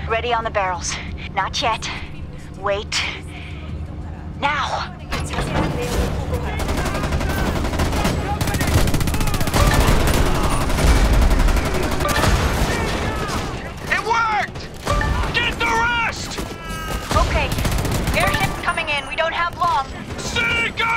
Ready on the barrels. Not yet. Wait. Now! It worked! Get the rest! Okay. Airship's coming in. We don't have long. Seekers!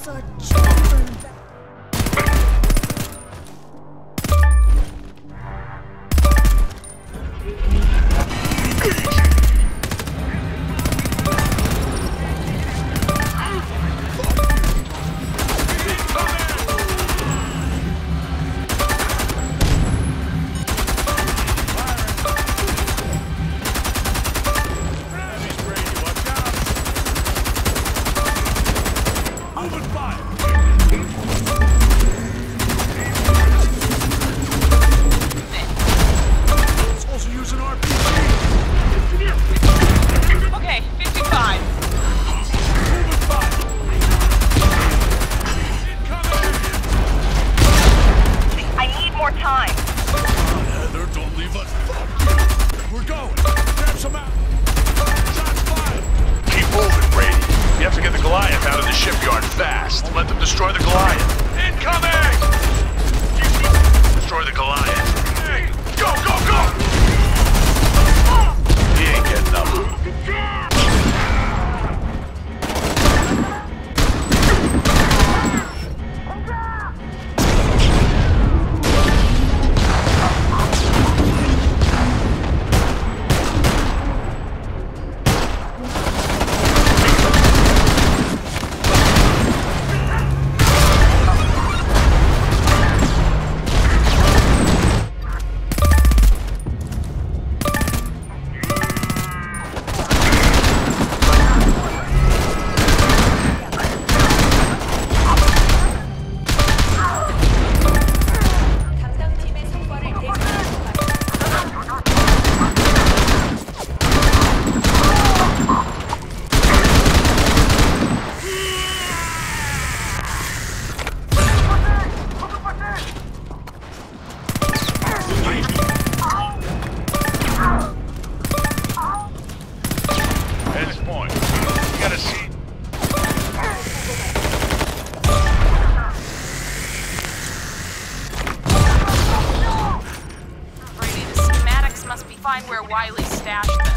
find where Wiley stashed them.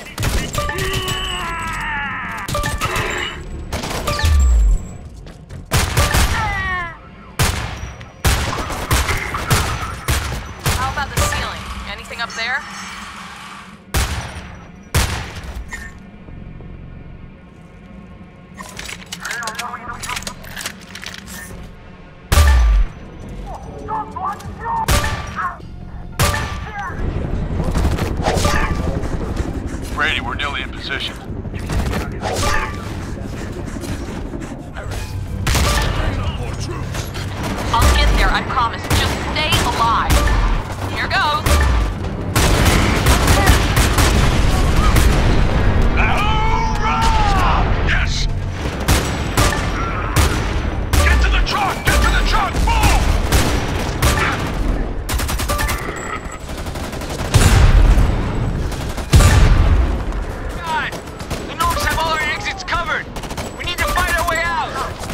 How about the ceiling? Anything up there? Brady, we're nearly in position. I'll get there, I promise. Just stay alive. Here goes. Yes! Get to the truck! Get to the truck! Move! God! The Norks have all our exits covered! We need to find our way out!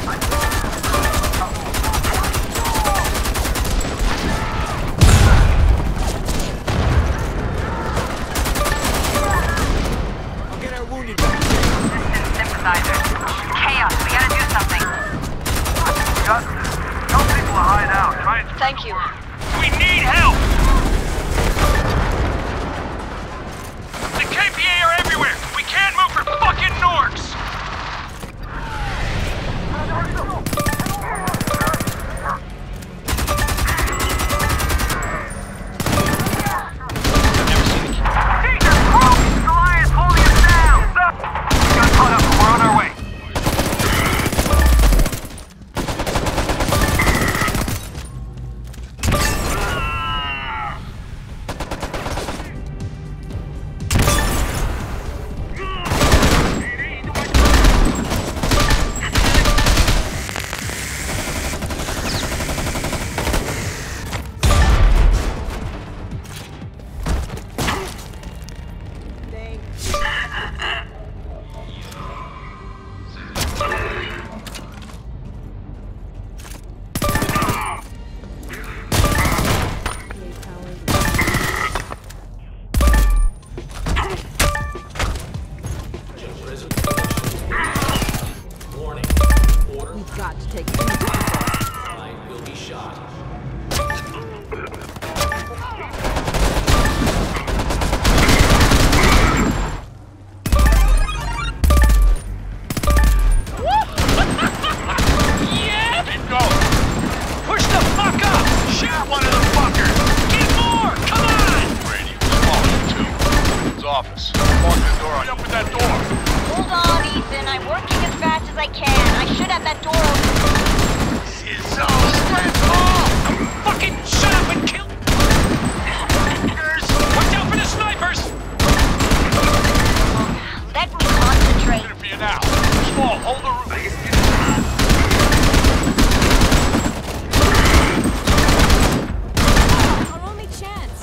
I'll get our wounded back. Sympathizer. Chaos, we gotta do something. Just tell people to hide out. Try and... Thank you. We need help! The KPA are everywhere! We can't move for fucking Norks! Jesus Christ! Goliath's holding us down! Got caught up. We're on our way. got to take these people. Mine will be shot. Yeah! And go! Push the fuck up! Shoot one of the fuckers! Get more! Come on! Brady, who's calling you too? His office. Lock the door. Hurry up with that door. Hold on, Ethan. I'm working as fast as I can. I should have that door open. So stressful! Fucking shut up and kill! Watch out for the snipers! Let me concentrate. Good for you now. Small, hold the roof. Our only chance.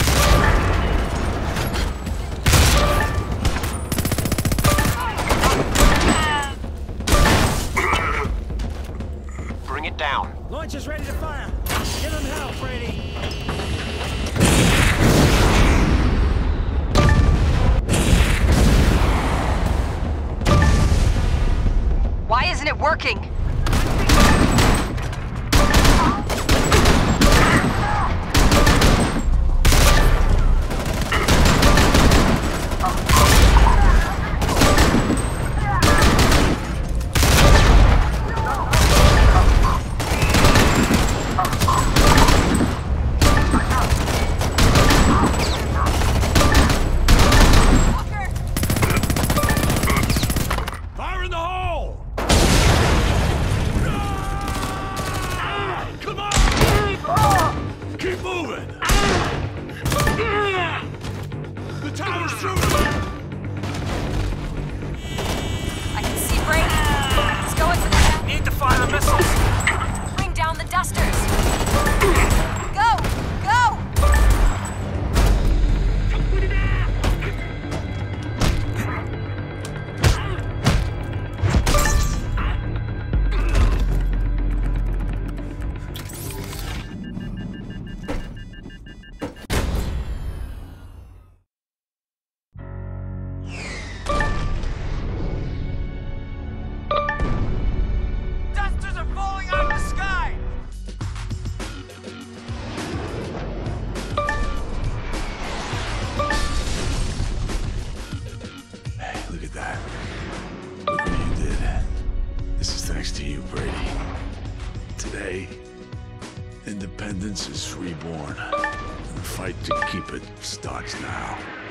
Bring it down. Launch is ready to fire. Give him hell, Brady. Why isn't it working? Fire in the hole! Come on! Keep moving! The tower's through! I can see Brady. He's going for that. Need to fire the missiles! Bring down the dusters. Go! Go! Dusters are falling out of the sky! Hey, look at that. Look what you did. This is thanks to you, Brady. Today, independence is reborn. And the fight to keep it starts now.